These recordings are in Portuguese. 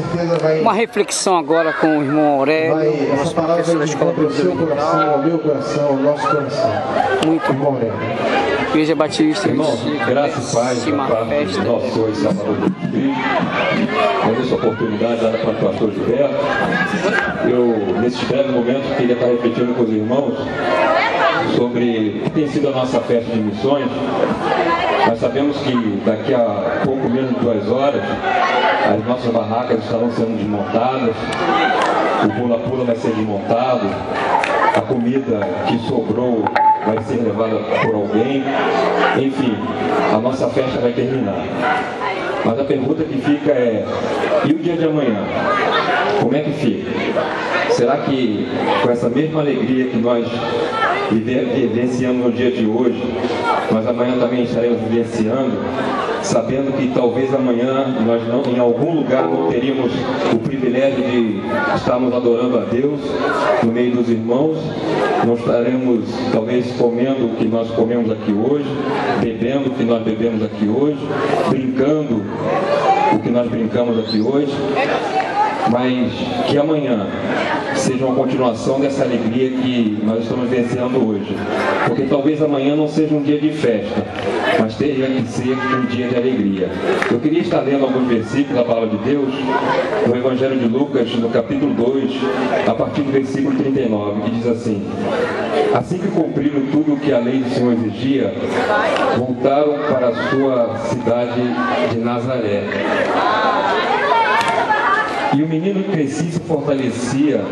certeza vai... Uma reflexão agora com o irmão Aurélio, Essa palavra vai encontrar o seu coração, o meu coração, o nosso coração. Muito bom. Igreja Batista, irmãos, graças e paz da parte de nosso Senhor e Salvador Jesus Cristo. Essa oportunidade dada para o pastor Gilberto. Eu, nesse breve momento, queria estar refletindo com os irmãos sobre o que tem sido a nossa festa de missões. Nós sabemos que daqui a pouco menos de 2 horas, as nossas barracas estarão sendo desmontadas, o pula-pula vai ser desmontado, a comida que sobrou vai ser levada por alguém, enfim, a nossa festa vai terminar. Mas a pergunta que fica é, e o dia de amanhã? Como é que fica? Será que com essa mesma alegria que nós vivenciamos no dia de hoje, nós amanhã também estaremos vivenciando, sabendo que talvez amanhã nós não, em algum lugar não teríamos o privilégio de estarmos adorando a Deus no meio dos irmãos, não estaremos talvez comendo o que nós comemos aqui hoje, bebendo o que nós bebemos aqui hoje, brincando o que nós brincamos aqui hoje, mas que amanhã seja uma continuação dessa alegria que nós estamos vivenciando hoje. Porque talvez amanhã não seja um dia de festa, mas teria que ser um dia de alegria. Eu queria estar lendo alguns versículos da palavra de Deus, no Evangelho de Lucas, no capítulo 2, a partir do versículo 39, que diz assim: assim que cumpriram tudo o que a lei do Senhor exigia, voltaram para a sua cidade de Nazaré. E o menino crescia e se fortalecia,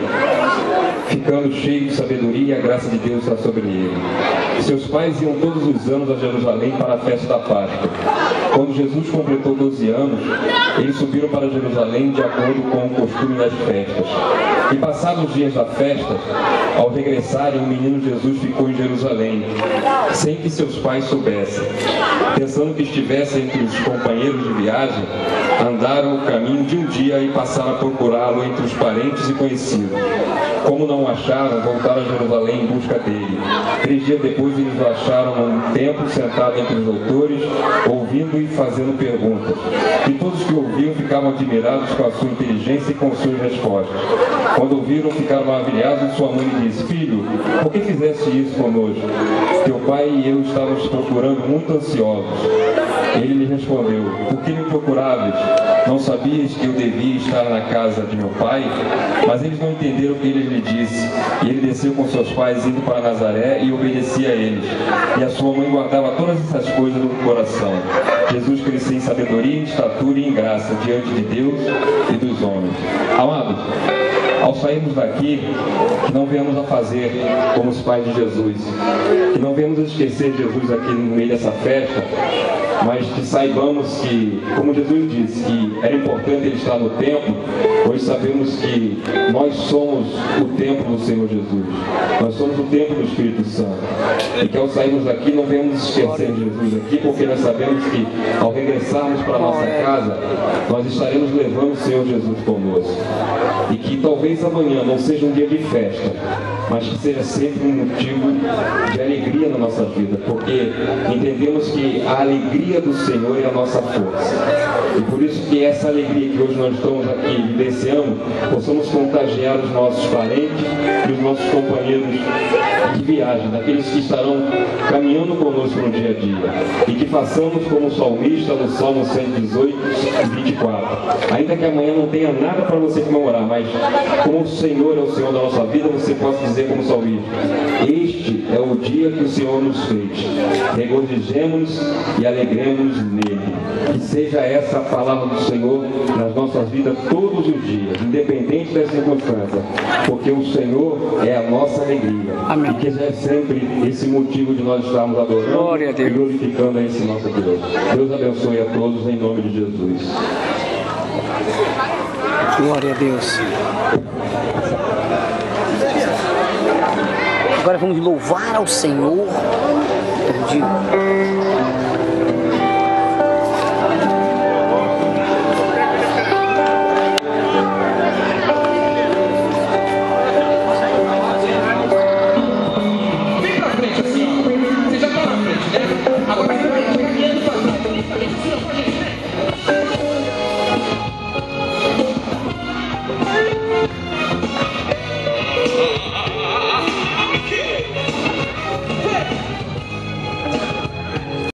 ficando cheio de sabedoria, e a graça de Deus está sobre ele. Seus pais iam todos os anos a Jerusalém para a festa da Páscoa. Quando Jesus completou 12 anos, eles subiram para Jerusalém de acordo com o costume das festas. E passados os dias da festa, ao regressarem, o menino Jesus ficou em Jerusalém, sem que seus pais soubessem. Pensando que estivesse entre os companheiros de viagem, andaram o caminho de um dia e passaram a procurá-lo entre os parentes e conhecidos. Como não o acharam, voltaram a Jerusalém em busca dele. 3 dias depois, eles o acharam num templo, sentado entre os doutores, ouvindo e fazendo perguntas. E todos que ouviam ficavam admirados com a sua inteligência e com suas respostas. Quando ouviram, ficaram maravilhados, e sua mãe lhe disse: filho, por que fizeste isso conosco? Teu pai e eu estávamos te procurando muito ansiosos. Ele lhe respondeu: por que me procuráveis? Não sabias que eu devia estar na casa de meu pai? Mas eles não entenderam o que ele lhe disse. E ele desceu com seus pais, indo para Nazaré, e obedecia a eles. E a sua mãe guardava todas essas coisas no coração. Jesus crescia em sabedoria, em estatura e em graça, diante de Deus e dos homens. Amados, ao sairmos daqui, que não venhamos a fazer como os pais de Jesus, que não venhamos a esquecer Jesus aqui no meio dessa festa, mas que saibamos que, como Jesus disse, que era importante ele estar no templo, hoje sabemos que nós somos o templo do Senhor Jesus, nós somos o templo do Espírito Santo, e que ao sairmos daqui não venhamos esquecer de Jesus aqui, porque nós sabemos que ao regressarmos para a nossa casa, nós estaremos levando o Senhor Jesus conosco, e que talvez amanhã não seja um dia de festa, mas que seja sempre um motivo de alegria na nossa vida, porque entendemos que a alegria do Senhor é a nossa força. E por isso que essa alegria que hoje nós estamos aqui vivenciando, possamos contagiar os nossos parentes e os nossos companheiros de viagem, daqueles que estarão caminhando conosco no dia a dia. E que façamos como o salmista no Salmo 118, 24. Ainda que amanhã não tenha nada para você comemorar, mas como o Senhor é o Senhor da nossa vida, você possa dizer como salmista: este é o dia que o Senhor nos fez. Regozijemos e alegremos nele. Que seja essa a palavra do Senhor nas nossas vidas todos os dias, independente das circunstâncias, porque o Senhor é a nossa alegria. Amém. E que seja sempre esse motivo de nós estarmos adorando e glorificando a esse nosso Deus. Deus abençoe a todos em nome de Jesus. Glória a Deus. Agora vamos louvar ao Senhor.